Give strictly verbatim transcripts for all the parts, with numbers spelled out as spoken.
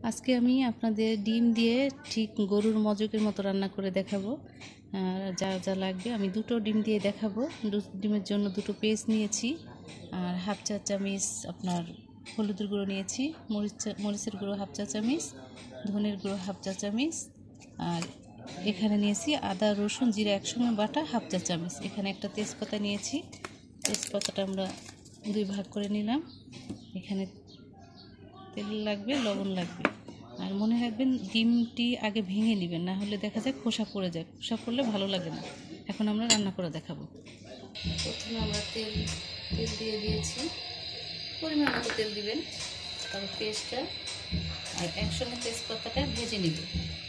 আজকে আমি আপনাদের ডিম দিয়ে ঠিক গরুর মজকের মতো রান্না করে দেখাবো। যা যা লাগবে আমি দুটো ডিম দিয়ে দেখাবো। ডিমের জন্য দুটো পেস্ট নিয়েছি, আর হাফ চা চামচ আপনার হলুদের গুঁড়ো নিয়েছি, মরিচ মরিচের গুঁড়ো হাফ চা চামচ, ধনের গুঁড়ো হাফ চা চামচ, আর এখানে নিয়েছি আদা রসুন জিরা একসঙ্গে বাটা হাফ চা চামচ। এখানে একটা তেজপাতা নিয়েছি, তেজপাতাটা আমরা দুই ভাগ করে নিলাম। এখানে তেল লাগবে, লবণ লাগবে, আর মনে রাখবেন ডিমটি আগে ভেঙে নেবেন, না হলে দেখা যায় খোসা পড়ে যায়, খোসা পড়লে ভালো লাগে না। এখন আমরা রান্না করে দেখাবো। প্রথমে আমরা তেল তেল দিয়ে দিয়েছি, পরিমাণ মতো তেল দিবেন, তারপর পেস্টটা আর একসঙ্গে তেজপাতাটা ভেজে নেবে।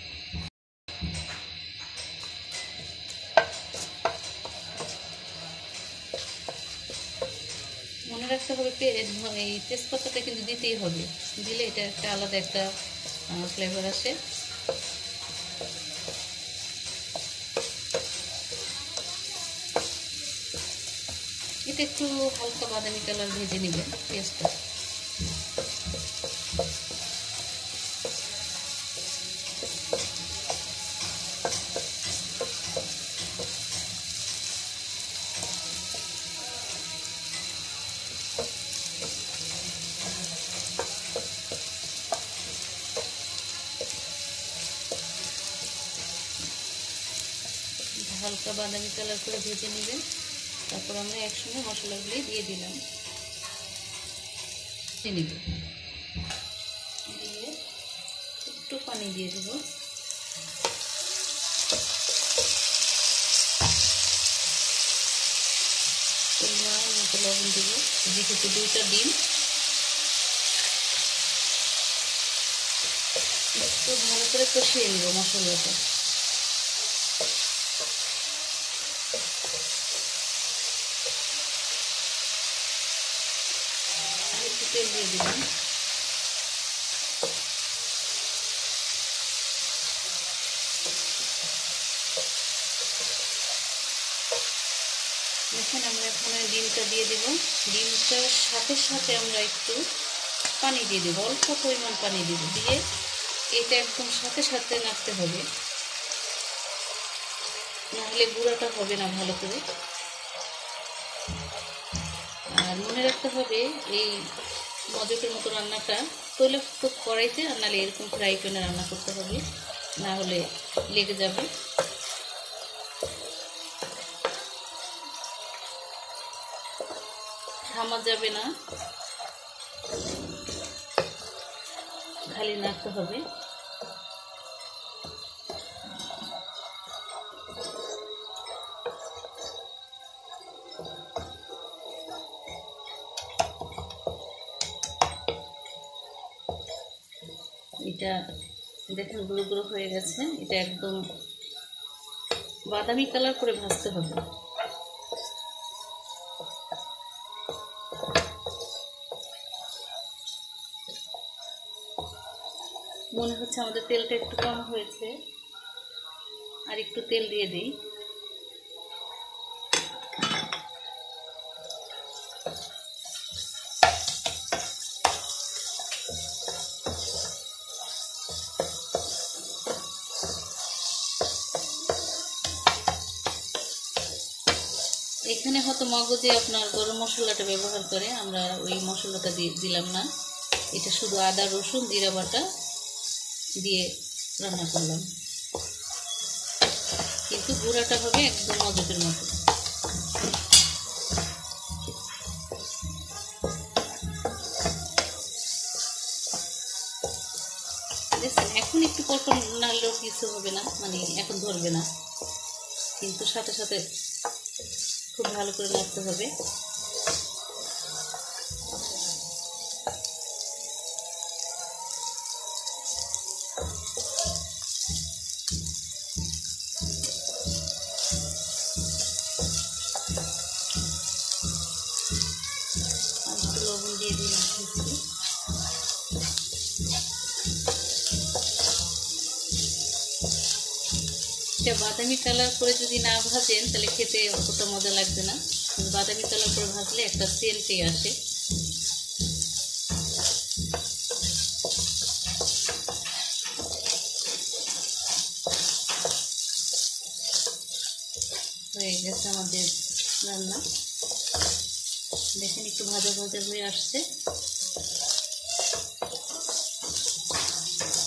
মনে রাখতে হবে এই তেজপাতাটা কিন্তু দিতেই হবে, দিলে এটা একটা আলাদা একটা ফ্লেভার আসে। এটা একটু হালকা বাদামি কালার ভেজে নেবেন পেস্টটা। হালকা বাদামি কালার করে ভেজে নেবেন। তারপর আমরা একসঙ্গে মশলাগুলি দিয়ে দিলাম, নিব দিয়ে একটু পানি দিয়ে দেব। পরিমাণ মতো লবণ দেব, যেহেতু দুইটা ডিম। একটু ভালো করে কষিয়ে নেব মশলাটা। তেল দিয়ে দিলাম, এখন আমরা এখানে ডিমটা দিয়ে দেব। ডিমটার সাথে সাথে আমরা একটু পানি দিয়ে দেবো, অল্প পরিমাণ পানি দেব, দিয়ে এটা একদম সাথে সাথে নাড়তে হবে, নাহলে গুঁড়াটা হবে না ভালো করে। আর মনে রাখতে হবে এই মজকের মতো রান্নাটা তৈলাক্ত কড়াইতে, আর নাহলে এরকম ফ্রাই প্যানে রান্না করতে হবে, না হলে লেগে যাবে। থামা যাবে না, খালি নাড়তে হবে। এটা দেখেন গুঁড়ো গুঁড়ো হয়ে গেছে, এটা একদম বাদামি কালার করে ভাজতে হবে। মনে হচ্ছে আমাদের তেলটা একটু কম হয়েছে, আর একটু তেল দিয়ে দিই। এখানে হয়তো মগজে আপনার গরম মশলাটা ব্যবহার করে, আমরা ওই মশলাটা দিয়ে দিলাম না। এটা শুধু আদা রসুন জিরা বাটা দিয়ে রান্না করলাম, কিন্তু গুঁড়াটা হবে একদম মজকের মতো। এখন একটু পরপর নাড়লেও কিছু হবে না, মানে এখন ধরবে না, কিন্তু সাথে সাথে খুব ভালো করে নাড়তে হবে। লবণ দিয়ে দিলাম, এটা বাদামি কালার করে যদি না ভাজেন তাহলে খেতে অতটা মজা লাগবে না, বাদামি কালার করে ভাজলে একটা সেন্টই আসে। হয়ে গেছে আমাদের রান্না। দেখেন একটু ভাজা ভাজা হয়ে আসছে।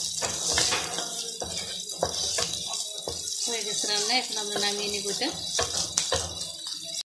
হয়ে গেছে রান্না, এখন আমরা নামিয়ে নিব এটা।